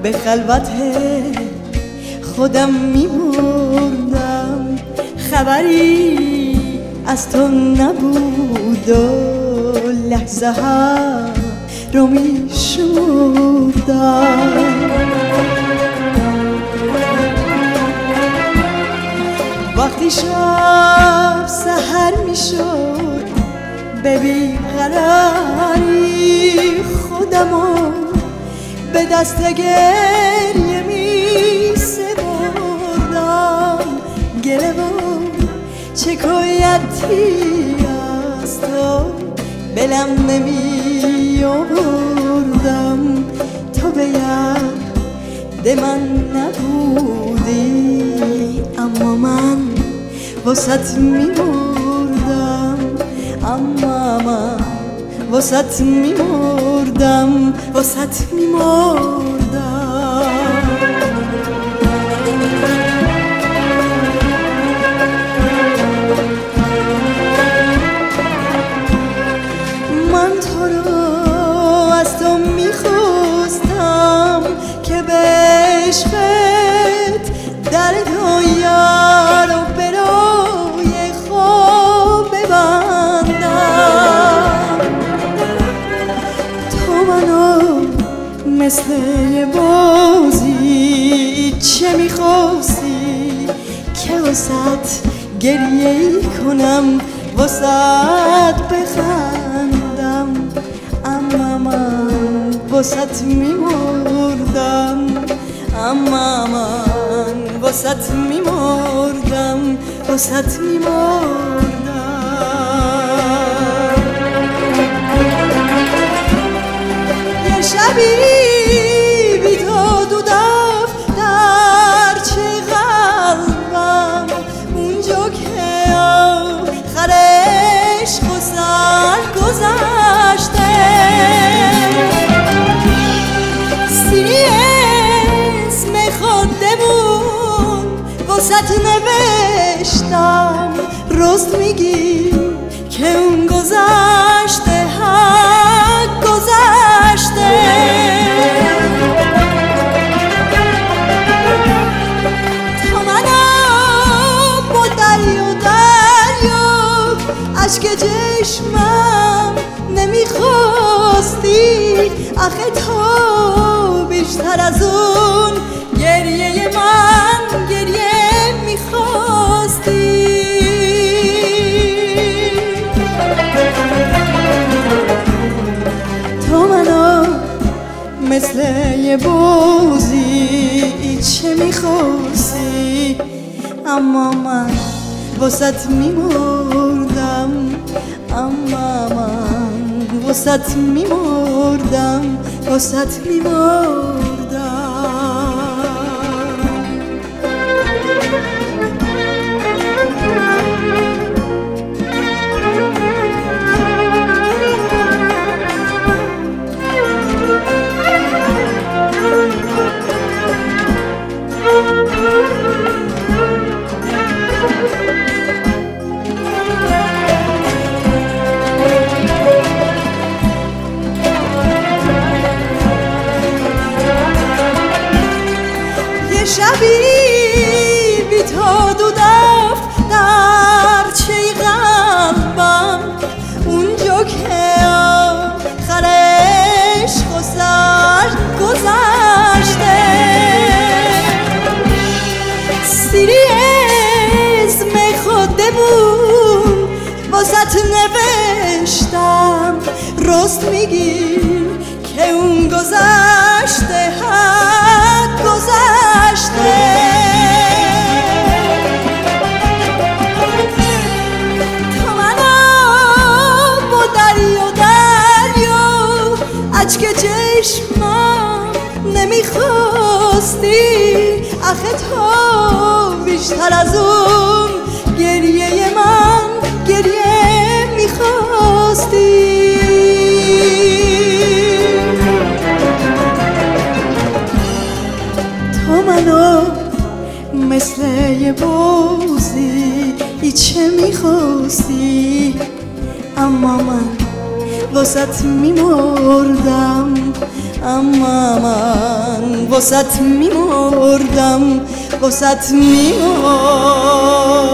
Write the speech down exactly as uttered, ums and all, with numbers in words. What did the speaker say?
به خلوت خودم میمردم، خبری از تو نبود و لحظه ها رو میشمردم. وقتی شب سحر میشد به بیقراری خودمو به دست گریه می سپردم. گله و شکایتی از تو بلم نمی آوردم، تو به یاد من نبودی اما من واسط می مردم، اما من واسط می مردم، واسط می مردم. من تو رو از تو می خواستم که به عشقت در دنیا رو برای خواب ببندم. تو منو مثل یه بازی چه میخواستی که واسط گریه کنم، واسط بخندم، اما من واسط میمردم، اما من واسط میمردم، واسط میمردم. یه شبی بی تو دو دف در چه قلبم، اونجا که آخرش خسر گذشته، سینی اسم خودمون واسط نوشتم، راست میگی که اون گذشته حق گذشته. تو منو با دریا دریا عشق چشمم نمیخواستی، آخه تو بیشتر از اون گریه من گریه میخواستی. تو منو مثل یه بازی چه میخواستی، اما من واسط میمردم، اما من واسط میمردم، واسط میمردم. شبی بی تو دو دف در چه قلبم، اونجا که آخرش خسر گذشته، سیری اسم خودمون واسط نوشتم، راست میگی که اون گذشته حق گذشته. تو منو با دریا دریا عشق چشمم نمیخواستی، آخه تو بیشتر از اون گریه من گریه میخواستی. تو منو مثل یه بازی چه میخواستی، اما من واسط میمردم، اما من واسط میمردم واسط میمردم